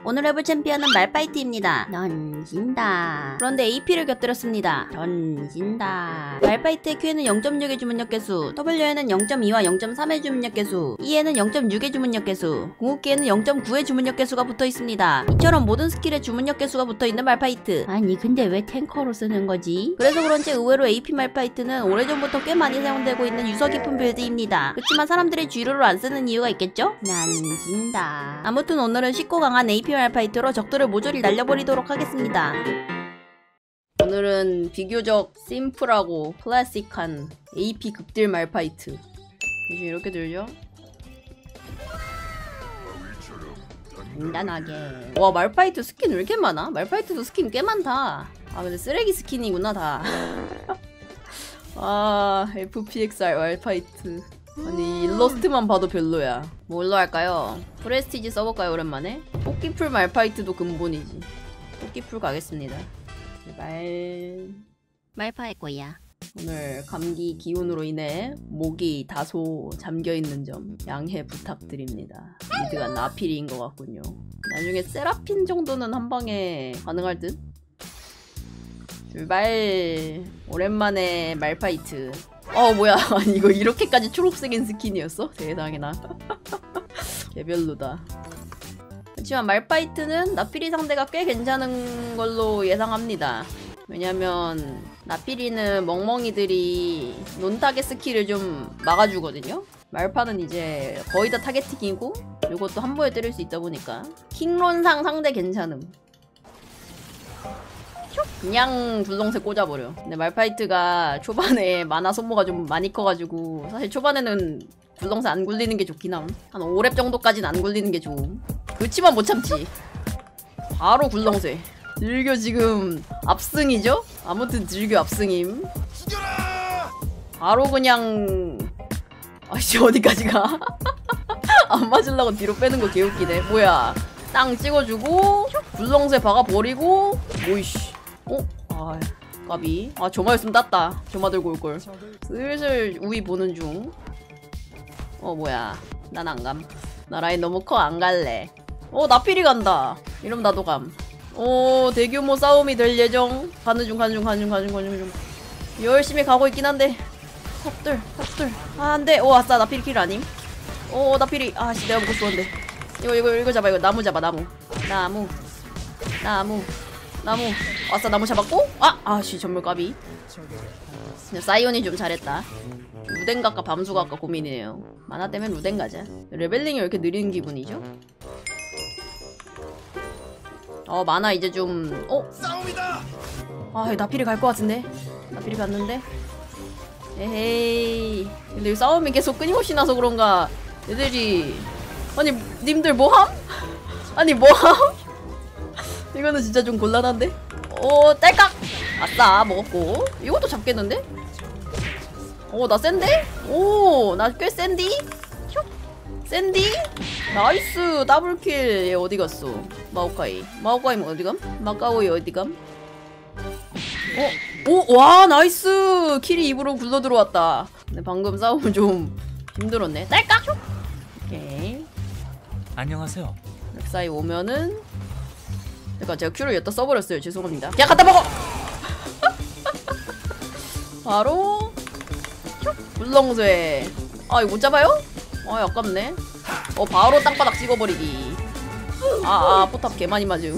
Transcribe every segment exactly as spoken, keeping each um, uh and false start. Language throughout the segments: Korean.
오늘 해볼 챔피언은 말파이트입니다. 던진다. 그런데 에이피를 곁들였습니다. 던진다. 말파이트의 Q에는 영 점 육의 주문력 개수, W에는 영 점 이와 영 점 삼의 주문력 개수, E에는 영 점 육의 주문력 개수, 궁극기에는 영 점 구의 주문력 개수가 붙어있습니다. 이처럼 모든 스킬에 주문력 개수가 붙어있는 말파이트. 아니 근데 왜 탱커로 쓰는 거지? 그래서 그런지 의외로 에이피 말파이트는 오래전부터 꽤 많이 사용되고 있는 유서 깊은 빌드입니다. 그렇지만 사람들이 주류로 안 쓰는 이유가 있겠죠? 난진다. 아무튼 오늘은 쉽고 강한 에이피 말파이트로 적들을 모조리 날려버리도록 하겠습니다. 오늘은 비교적 심플하고 클래식한 에이피 극딜 말파이트. 대충 이렇게 들죠? 간단하게. 와, 말파이트 스킨 왜 이렇게 많아? 말파이트도 스킨 꽤 많다. 아 근데 쓰레기 스킨이구나 다. 아 에프피엑스알 말파이트. 아니 일러스트만 봐도 별로야. 뭘로 할까요? 프레스티지 써볼까요 오랜만에? 토끼풀 말파이트도 근본이지. 토끼풀 가겠습니다. 제발. 말파할 거야. 오늘 감기 기운으로 인해 목이 다소 잠겨있는 점 양해 부탁드립니다. 미드가 나필인 것 같군요. 나중에 세라핀 정도는 한방에 가능할 듯? 출발. 오랜만에 말파이트. 어 뭐야 아니 이거 이렇게까지 초록색인 스킨이었어? 세상에나. 개별로다. 그렇지만 말파이트는 나필이 상대가 꽤 괜찮은 걸로 예상합니다. 왜냐면 나필이는 멍멍이들이 논타겟 스킬을 좀 막아주거든요? 말파는 이제 거의 다 타겟팅이고 이것도 한 번에 때릴 수 있다 보니까 킹론상 상대 괜찮음. 그냥 굴렁쇠 꽂아버려. 근데 말파이트가 초반에 마나 소모가 좀 많이 커가지고 사실 초반에는 굴렁쇠 안 굴리는 게 좋긴 함. 한 오 렙 정도까지는 안 굴리는 게 좋음. 그치만 못 참지. 바로 굴렁쇠. 즐겨 지금 압승이죠? 아무튼 즐겨 압승임. 바로 그냥 아씨 어디까지 가? 안 맞으려고 뒤로 빼는 거 개웃기네. 뭐야 땅 찍어주고 굴렁쇠 박아버리고 오이씨. 어? 아 까비. 아 저마였으면 땄다. 저마 들고 올걸. 슬슬 우위 보는 중. 어 뭐야 난 안감. 나 라인 너무 커 안갈래. 어 나필이 간다. 이러면 나도 감. 오 대규모 싸움이 될 예정. 가는 중 가는 중 가는 중 가는 중 가는 중. 열심히 가고 있긴 한데 탑들 탑들 아 안돼. 오 아싸 나필이 킬 아님. 오 나필이 아씨 내가 먹고 싶었는데. 이거 이거 이거 잡아. 이거 나무 잡아. 나무 나무 나무 나무. 아싸 나무 잡았고. 아 아씨 전멸 까비. 사이온이 좀 잘했다. 루덴가까 밤수가까 고민이네요. 만화 때문에 루덴 가자. 레벨링이 왜 이렇게 느린 기분이죠? 어 만화 이제 좀 어? 싸움이다! 아 나필이 갈 것 같은데? 나필이 갔는데? 에헤이. 근데 이 싸움이 계속 끊임없이 나서 그런가 애들이 아니 님들 뭐함? 아니 뭐함? 이거는 진짜 좀 곤란한데? 오 딸깍! 아싸 먹었고. 이것도 잡겠는데? 오 나 센데? 오 나 꽤 센디? 슉! 센디? 나이스 더블킬. 얘 어디갔어? 마오카이 마오카이 어디감? 마카오이 어디감? 어? 오! 와 나이스! 킬이 입으로 굴러 들어왔다. 근데 방금 싸움은 좀 힘들었네. 딸깍! 슉! 오케이. 안녕하세요. 렉사이 오면은 그러니까 제가 큐를 여기다 써버렸어요. 죄송합니다. 그냥 갖다 먹어! 바로 굴렁쇠. 아 이거 못 잡아요? 아 아깝네. 어 바로 땅바닥 찍어버리기. 아아 포탑 개많이 맞음.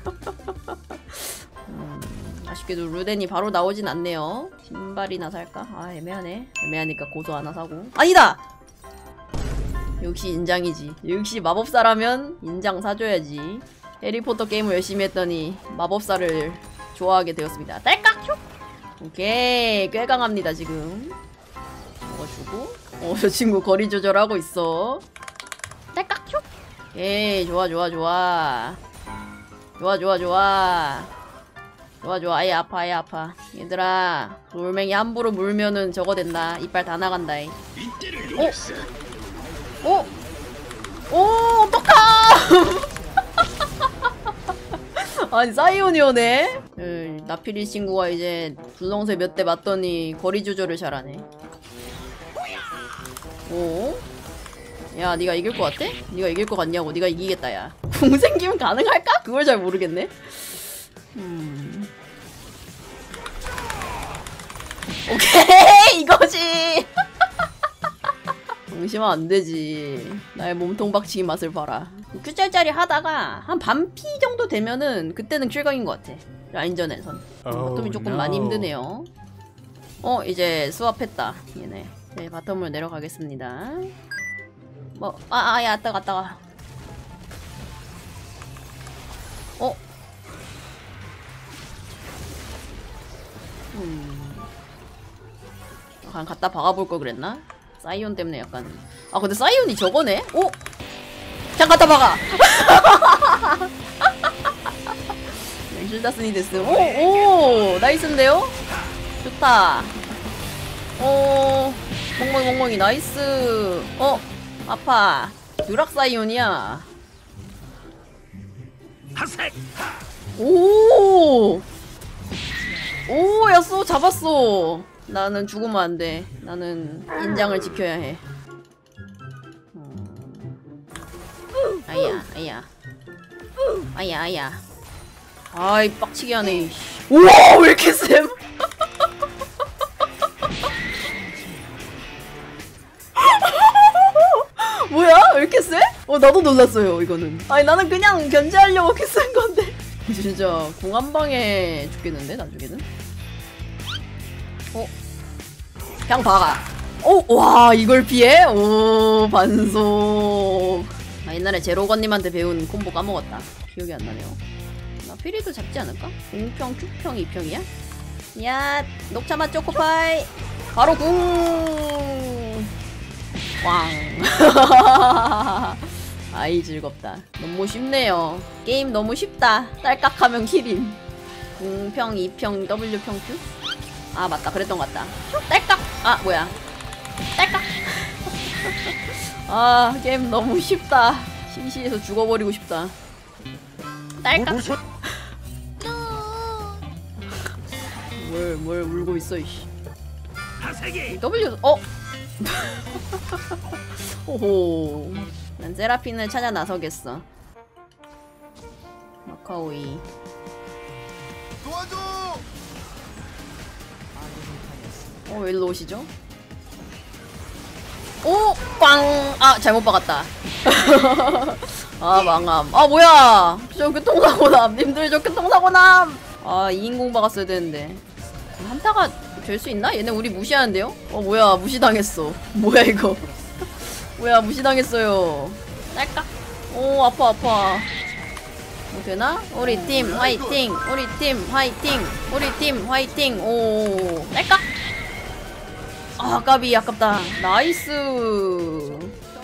음, 아쉽게도 루덴이 바로 나오진 않네요. 신발이나 살까? 아 애매하네. 애매하니까 고소 하나 사고. 아니다! 역시 인장이지. 역시 마법사라면 인장 사줘야지. 해리포터 게임을 열심히 했더니 마법사를 좋아하게 되었습니다. 딸깍! 슉! 오케이 꽤 강합니다 지금. 먹어주고. 어 저 친구 거리 조절하고 있어. 딸깍! 슉! 오케이 좋아 좋아 좋아. 좋아 좋아 좋아. 좋아 좋아. 아예 아파 아예 아파. 얘들아 돌멩이 함부로 물면은 저거 된다. 이빨 다 나간다. 어? 어? 오 어떡하! 아니 사이온이 오네? 음, 나필이 친구가 이제 굴렁쇠 몇 대 맞더니 거리 조절을 잘하네. 오? 야 니가 이길 것 같아? 니가 이길 것 같냐고. 니가 이기겠다 야. 궁 생기면 가능할까? 그걸 잘 모르겠네. 음. 오케이 이거지. 방심하면 안 되지. 나의 몸통 박치기 맛을 봐라. 큐짤짜리 하다가 한 반피 정도 되면은 그때는 킬각인 것 같아. 라인전에선. 바텀이 조금 많이 힘드네요. 어 이제 수합했다 얘네. 네 바텀으로 내려가겠습니다. 뭐 아 아야 아따가 아따가. 어? 음. 약간 갖다 박아볼 걸 그랬나? 사이온 때문에 약간. 아 근데 사이온이 저거네? 오! 그냥 갖다 박아! 실다스니 데스. 오! 오! 나이스인데요? 좋다. 오! 멍멍이 멍멍이 나이스. 어! 아파. 유락 사이온이야. 오! 오! 야쏘 잡았어. 나는 죽으면 안 돼. 나는 인장을 지켜야 해. 음. 아야, 아야. 아야, 아야. 아이, 빡치게 하네. 우와, 왜 이렇게 쌤? 뭐야? 왜 이렇게 쎄? 어, 나도 놀랐어요, 이거는. 아니, 나는 그냥 견제하려고 이렇게 쓴 건데. 진짜, 공 한 방에 죽겠는데, 나중에는? 어? 그냥 박아. 오! 와, 이걸 피해? 오, 반속. 아, 옛날에 제로건님한테 배운 콤보 까먹었다. 기억이 안 나네요. 나 피리도 잡지 않을까? 공평, 큐평, 이평이야? 야, 녹차맛 초코파이. 바로 궁! 왕. 아이, 즐겁다. 너무 쉽네요. 게임 너무 쉽다. 딸깍하면 킬임. 공평, 이평, W평, Q? 아, 맞다. 그랬던 것 같다. 딸깍! 아, 뭐야. 딸깍! 아, 게임 너무 쉽다. 시시해서 죽어버리고 싶다. 딸깍! 뭘, 뭘 울고 있어, 이씨. W, 어? 오호. 난 세라핀을 찾아 나서겠어. 마카오이. 도와줘! 어, 왜 일로 오시죠? 오! 꽝! 아, 잘못 박았다. 아, 망함. 아, 뭐야! 저 교통사고남! 님들 저 교통사고남! 아, 이인공 박았어야 되는데. 한타가 될 수 있나? 얘네 우리 무시하는데요? 어, 뭐야, 무시당했어. 뭐야, 이거. 뭐야, 무시당했어요. 딸깍. 오, 아파, 아파. 뭐 되나? 우리 팀 화이팅! 우리 팀 화이팅! 우리 팀 화이팅! 오, 딸깍! 아, 까비, 아깝다. 나이스.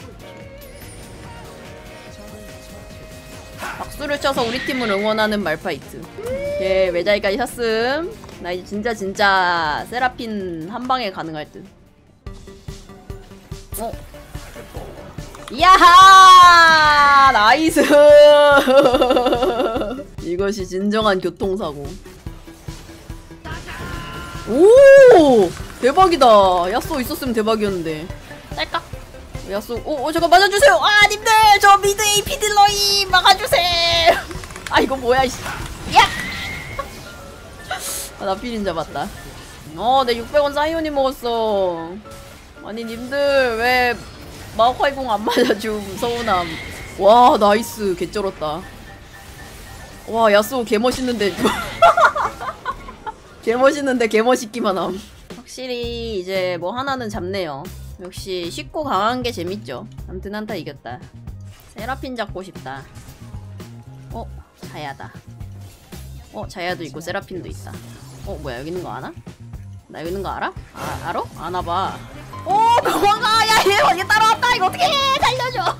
박수를 쳐서 우리 팀을 응원하는 말파이트. 예, 메자이까지 샀음. 나 이제 진짜 진짜 세라핀 한 방에 가능할 듯. 어? 야하! 나이스! 이것이 진정한 교통사고. 오! 대박이다. 야쏘 있었으면 대박이었는데. 딸깍. 야쏘. 오, 오, 잠깐 맞아주세요. 아, 님들! 저 미드 에이피 딜러임 막아주세요. 아, 이거 뭐야, 이씨. 야! 아, 나 필인 잡았다. 어, 내 육백 원 사이온이 먹었어. 아니, 님들, 왜 마오카이공 안 맞아줌, 서운함. 와, 나이스. 개쩔었다. 와, 야쏘 개멋있는데. 개멋있는데 개멋있기만 함. 확실히 이제 뭐 하나는 잡네요. 역시 쉽고 강한 게 재밌죠. 아무튼 한타 이겼다. 세라핀 잡고 싶다. 어? 자야다. 어? 자야도 있고 세라핀도 있다. 어? 뭐야 여기 있는 거 아나? 나 여기 있는 거 알아? 아, 알아? 아나봐. 오! 도망가! 야 얘! 얘 따라왔다! 이거 어떻게 해! 달려줘!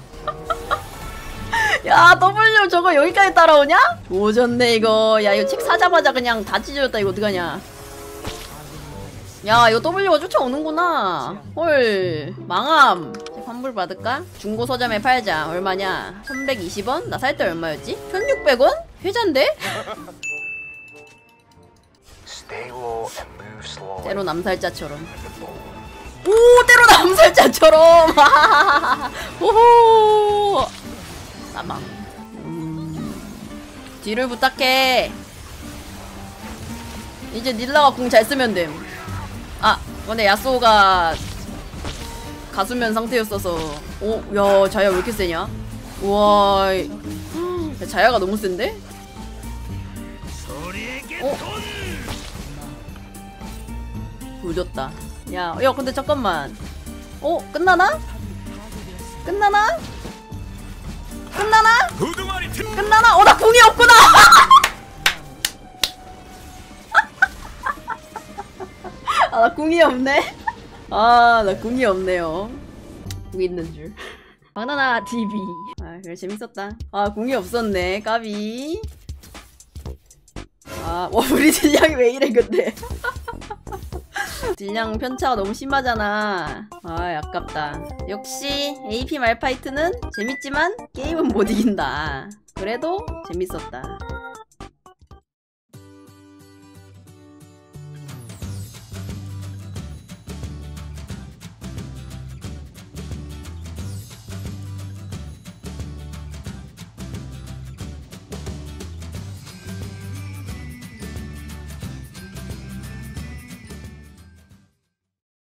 야 W 저거 여기까지 따라오냐? 조졌네 이거. 야 이거 책 사자마자 그냥 다 찢어졌다. 이거 어떡하냐. 야 이거 W가 쫓아오는구나. 헐 망함. 환불 받을까? 중고 서점에 팔자. 얼마냐? 천백이십 원? 나 살 때 얼마였지? 천육백 원? 회자인데? 때로 남살자처럼. 오! 때로 남살자처럼! 호호! 사망. 음. 뒤를 부탁해. 이제 닐라가 궁 잘 쓰면 됨. 아, 근데 야쏘가 가수면 상태였어서. 오, 야, 자야 왜 이렇게 세냐? 우와, 야, 자야가 너무 센데? 어? 조졌다. 야, 야, 근데 잠깐만. 어, 끝나나? 끝나나? 끝나나? 끝나나? 어, 나 궁이 없구나! 아, 나 궁이 없네? 아, 나 궁이 없네요. 궁 있는 줄. 바나나 티비. 아, 그래, 재밌었다. 아, 궁이 없었네. 까비. 아, 와, 우리 딜량이 왜 이래, 근데. 딜량 편차가 너무 심하잖아. 아, 아깝다. 역시 에이피 말파이트는 재밌지만 게임은 못 이긴다. 그래도 재밌었다.